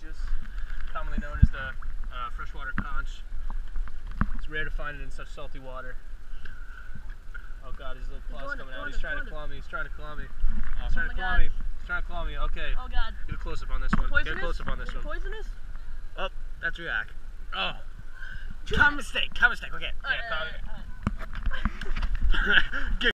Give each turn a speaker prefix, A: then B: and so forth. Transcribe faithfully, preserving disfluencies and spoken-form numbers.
A: delicious, commonly known as the uh, freshwater conch. It's rare to find it in such salty water. Oh god, his little claws coming out. He's trying to claw me. He's trying to claw me. He's trying to claw me. He's trying to claw me. Okay.
B: Oh god.
A: Get a close up on this one. Get a close up on this one.
B: Poisonous?
A: Oh, that's React. Oh. Common mistake. Common mistake. Okay. Yeah,
B: Alright, alright, alright.